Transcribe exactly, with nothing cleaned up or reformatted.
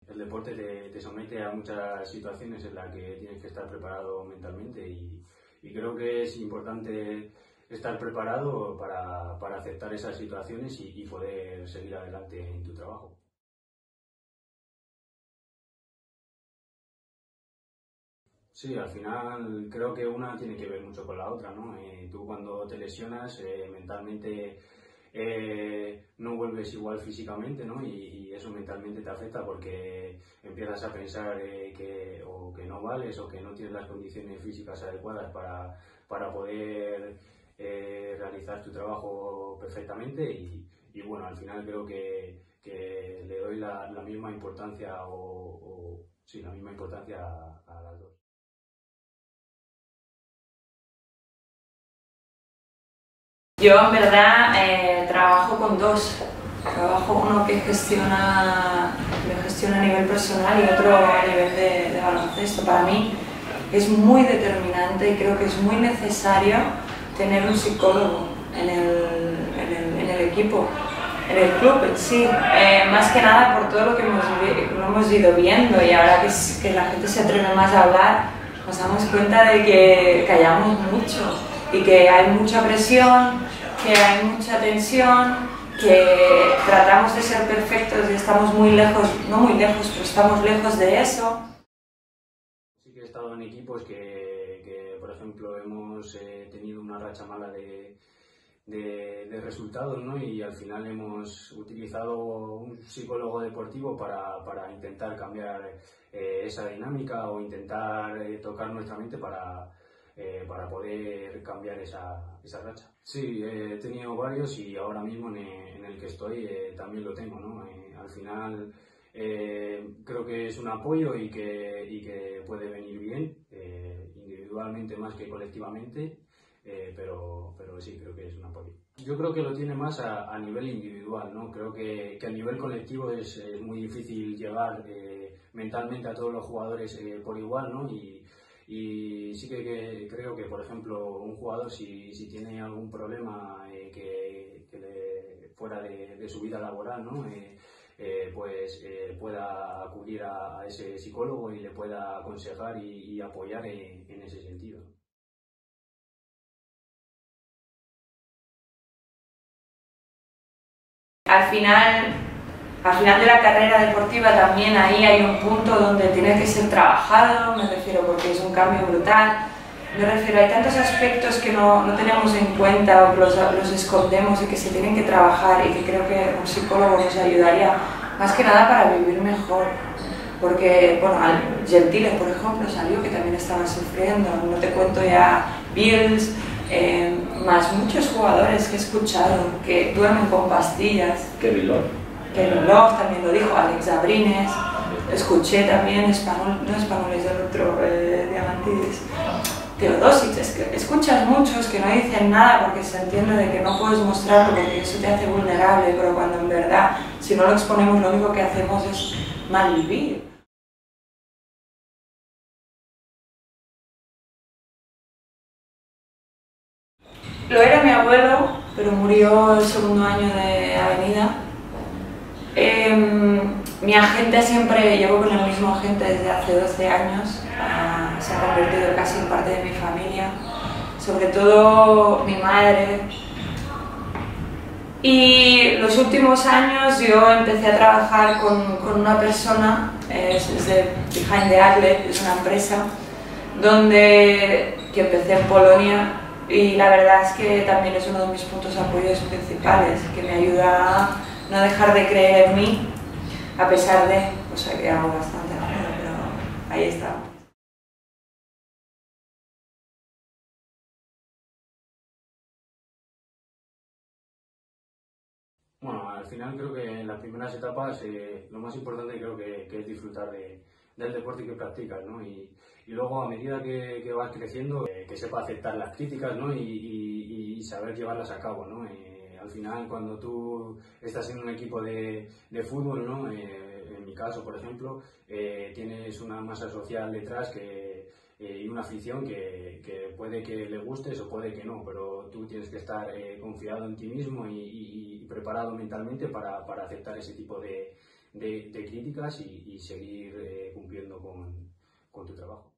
El deporte te, te somete a muchas situaciones en las que tienes que estar preparado mentalmente y, y creo que es importante estar preparado para, para aceptar esas situaciones y, y poder seguir adelante en tu trabajo. Sí, al final creo que una tiene que ver mucho con la otra, ¿no? Eh, tú cuando te lesionas eh, mentalmente eh, no vuelves igual físicamente, ¿no? Y, y eso mentalmente te afecta porque empiezas a pensar eh, que o que no vales o que no tienes las condiciones físicas adecuadas para, para poder eh, realizar tu trabajo perfectamente y, y bueno, al final creo que, que le doy la, la misma importancia o, o sí, la misma importancia a, a las dos. Yo en verdad eh, trabajo con dos. Trabajo uno que gestiona, que gestiona a nivel personal y otro a nivel de, de baloncesto. Para mí es muy determinante y creo que es muy necesario tener un psicólogo en el, en el, en el equipo, en el club en sí. Eh, más que nada por todo lo que hemos, lo hemos ido viendo y ahora que, que la gente se atreve más a hablar, nos damos cuenta de que callamos mucho y que hay mucha presión, que hay mucha tensión, que tratamos de ser perfectos y estamos muy lejos, no muy lejos, pero estamos lejos de eso. Sí que he estado en equipos que, que por ejemplo, hemos eh, tenido una racha mala de, de, de resultados, ¿no? Y al final hemos utilizado un psicólogo deportivo para, para intentar cambiar eh, esa dinámica o intentar eh, tocar nuestra mente para, eh, para poder cambiar esa, esa racha. Sí, eh, he tenido varios y ahora mismo en, en el que estoy eh, también lo tengo, ¿no? Eh, al final eh, creo que es un apoyo y que, y que puede venir bien, eh, individualmente más que colectivamente. Eh, pero, pero sí, creo que es un apoyo. Yo creo que lo tiene más a, a nivel individual, ¿no? Creo que, que a nivel colectivo es, es muy difícil llevar eh, mentalmente a todos los jugadores eh, por igual, ¿no? Y, y sí que, que creo que, por ejemplo, un jugador si, si tiene algún problema eh, que, que le, fuera de, de su vida laboral, ¿no? Eh, eh, pues eh, pueda acudir a, a ese psicólogo y le pueda aconsejar y, y apoyar en, en ese sentido. Al final, al final de la carrera deportiva también ahí hay un punto donde tiene que ser trabajado, me refiero porque es un cambio brutal. Me refiero, hay tantos aspectos que no, no tenemos en cuenta o que los, los escondemos y que se tienen que trabajar y que creo que un psicólogo nos ayudaría más que nada para vivir mejor. Porque, bueno, Gentile, por ejemplo, salió que también estaba sufriendo, no te cuento ya Bills, eh, más muchos jugadores que he escuchado que duermen con pastillas. Kevin Love. Kevin Love también lo dijo, Alex Abrines, escuché también, Español, no Español, es el otro, eh, Diamantidis, Teodosic, es que escuchas muchos que no dicen nada porque se entiende de que no puedes mostrarlo porque eso te hace vulnerable, pero cuando en verdad, si no lo exponemos, lo único que hacemos es malvivir. Lo era mi abuelo, pero murió el segundo año de Avenida. Eh, mi agente siempre, llevo con el mismo agente desde hace doce años, uh, se ha convertido casi en parte de mi familia, sobre todo mi madre. Y los últimos años yo empecé a trabajar con, con una persona, es, es de Behind the Athlete, es una empresa, donde que empecé en Polonia. Y la verdad es que también es uno de mis puntos de apoyo principales, que me ayuda a no dejar de creer en mí, a pesar de, o sea que hago bastante, pero ahí está. Bueno, al final creo que en las primeras etapas eh, lo más importante creo que, que es disfrutar de, del deporte que practicas, ¿no? Y, y luego a medida que, que vas creciendo, eh, que sepa aceptar las críticas, ¿no? Y, y, y saber llevarlas a cabo, ¿no? Eh, al final cuando tú estás en un equipo de, de fútbol, ¿no? Eh, en mi caso, por ejemplo, eh, tienes una masa social detrás que eh, y una afición que, que puede que le gustes o puede que no, pero tú tienes que estar eh, confiado en ti mismo y, y, y preparado mentalmente para, para aceptar ese tipo de, de, de críticas y, y seguir eh, cumpliendo con, con tu trabajo.